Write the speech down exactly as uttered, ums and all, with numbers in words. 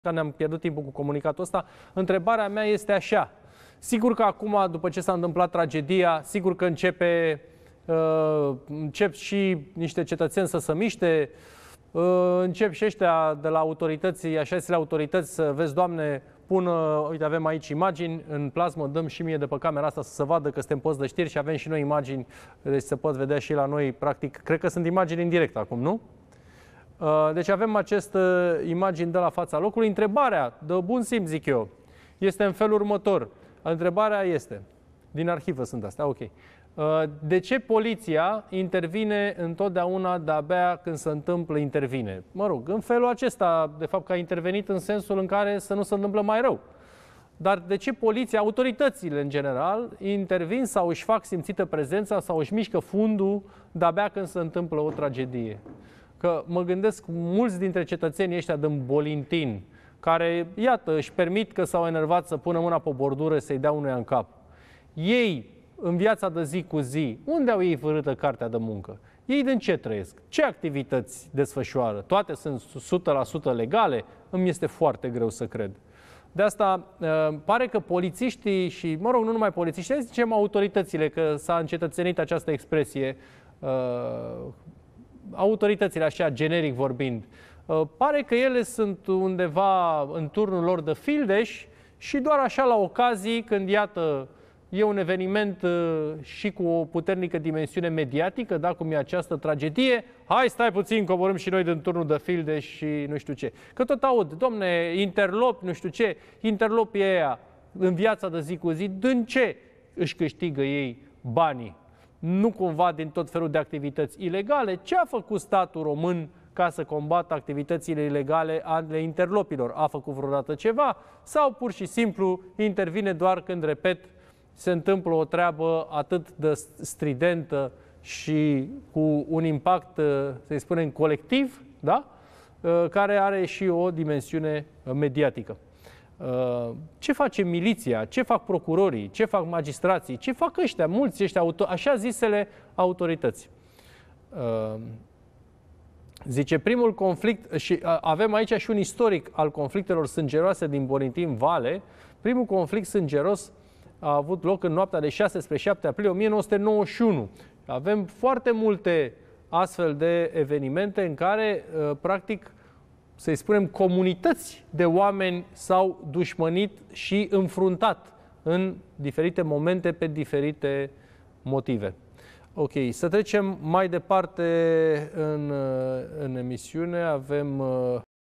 că ne-am pierdut timpul cu comunicatul ăsta. Întrebarea mea este așa. Sigur că acum, după ce s-a întâmplat tragedia, sigur că începe, uh, încep și niște cetățeni să se miște, uh, încep și ăștia de la autorități, așa zisele autorități, să vezi, Doamne, pun, uh, uite, avem aici imagini în plasmă, dăm și mie de pe camera asta să se vadă că suntem post de știri și avem și noi imagini, deci se pot vedea și la noi, practic, cred că sunt imagini în direct acum, nu? Deci avem aceste imagini de la fața locului. Întrebarea, de bun simț, zic eu, este în felul următor. Întrebarea este, din arhivă sunt astea, ok. De ce poliția intervine întotdeauna de-abia când se întâmplă intervine? Mă rog, în felul acesta, de fapt că a intervenit în sensul în care să nu se întâmplă mai rău. Dar de ce poliția, autoritățile în general, intervin sau își fac simțită prezența sau își mișcă fundul de-abia când se întâmplă o tragedie? Că mă gândesc mulți dintre cetățenii ăștia din Bolintin, care, iată, își permit că s-au enervat să pună mâna pe bordură să-i dea unuia în cap. Ei, în viața de zi cu zi, unde au ei vârâtă cartea de muncă? Ei din ce trăiesc? Ce activități desfășoară? Toate sunt o sută la sută legale? Îmi este foarte greu să cred. De asta pare că polițiștii și, mă rog, nu numai polițiștii, hai să zicem autoritățile, că s-a încetățenit această expresie, autoritățile, așa, generic vorbind, pare că ele sunt undeva în turnul lor de fildeș și doar așa la ocazii, când, iată, e un eveniment și cu o puternică dimensiune mediatică, da, cum e această tragedie, hai, stai puțin, coborâm și noi din turnul de fildeș și nu știu ce. Că tot aud, domne, interlopi, nu știu ce, interlopii ăia în viața de zi cu zi, din ce își câștigă ei banii? Nu cumva din tot felul de activități ilegale? Ce a făcut statul român ca să combată activitățile ilegale ale interlopilor? A făcut vreodată ceva? Sau pur și simplu intervine doar când, repet, se întâmplă o treabă atât de stridentă și cu un impact, să-i spunem, colectiv, da? Care are și o dimensiune mediatică. Ce face miliția? Ce fac procurorii? Ce fac magistrații? Ce fac ăștia, mulți ăștia, așa zisele autorități? Zice, primul conflict, și avem aici și un istoric al conflictelor sângeroase din Bolintin Vale. Primul conflict sângeros a avut loc în noaptea de șase spre șapte aprilie o mie nouă sute nouăzeci și unu. Avem foarte multe astfel de evenimente în care, practic, să-i spunem, comunități de oameni s-au dușmănit și înfruntat în diferite momente pe diferite motive. Ok, să trecem mai departe în, în emisiune. Avem...